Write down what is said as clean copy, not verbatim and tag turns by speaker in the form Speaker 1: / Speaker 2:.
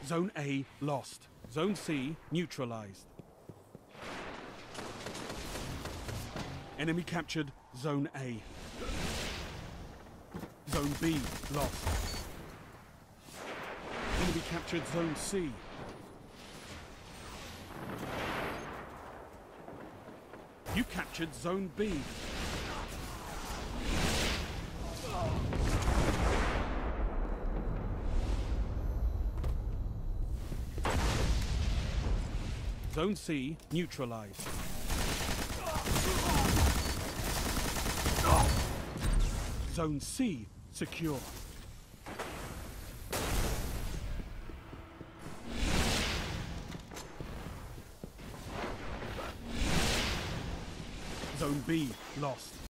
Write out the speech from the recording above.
Speaker 1: Zone A lost. Zone C neutralized. Enemy captured Zone A. Zone B lost. Enemy captured Zone C. You captured Zone B. Zone C neutralized. Zone C secure. Zone B lost.